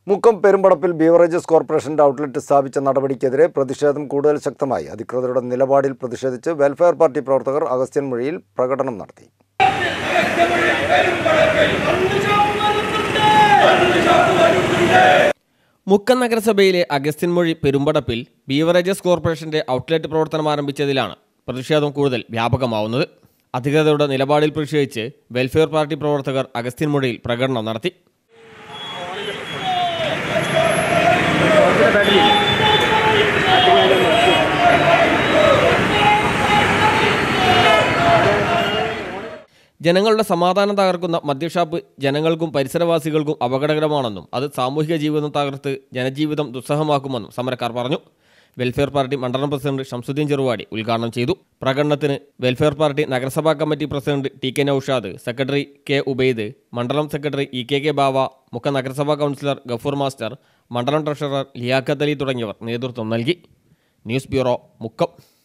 മുക്കം പെരുമ്പടപ്പിൽ ബീവറേജസ് കോർപ്പറേഷന്റെ ഔട്ട്ലെറ്റ് സ്ഥാപിച്ച നടപടിക്കെതിരെ പ്രതിഷേധം കൂടുതൽ ശക്തമായി. അധികൃതരുടെ നിലപാടിൽ പ്രതിഷേധിച്ച് വെൽഫെയർ പാർട്ടി പ്രവർത്തകർ അഗസ്ത്യൻമൊഴിയിൽ പ്രകടനം നടത്തി. മുക്കം നഗരസഭയിലെ അഗസ്ത്യൻമൊഴി പെരുമ്പടപ്പിൽ ബീവറേജസ് കോർപ്പറേഷന്റെ ഔട്ട്ലെറ്റ് പ്രവർത്തനം ആരംഭിച്ചതിലാണ് പ്രതിഷേധം കൂടുതൽ വ്യാപകമാവുന്നത്. അധികൃതരുടെ നിലപാടിൽ പ്രതിഷേധിച്ച് വെൽഫെയർ പാർട്ടി പ്രവർത്തകർ അഗസ്ത്യൻമൊഴിയിൽ പ്രകടനം നടത്തി. ജനങ്ങളുടെ സമാധാനം തകർക്കുന്ന മദ്യഷാപ്പ് ജനങ്ങൾക്കും പരിസരവാസികൾക്കും അപകടകരമാണെന്നും അത് സാമൂഹിക ജീവിതം തകർത്ത് ജനജീവിതം ദുസ്സഹമാക്കുമെന്നും സമരക്കാർ പറഞ്ഞു. വെൽഫെയർ പാർട്ടി മണ്ഡലം പ്രസിഡന്റ് ഷംസുദ്ദീൻ ചെറുവാടി ഉദ്ഘാടനം ചെയ്തു. പ്രകടനത്തിന് വെൽഫെയർ പാർട്ടി നഗരസഭാ committee president T K Noushad, secretary K Ubaid, മണ്ഡലം secretary E K Bava, Mukkam നഗരസഭാ കൗൺസിലർ ഗഫൂർ മാസ്റ്റർ, മണ്ഡലം ട്രഷറർ ലിയാഖത്ത് അലി തുടങ്ങിയവർ നേതൃത്വം നൽകി. News bureau, Mukkam.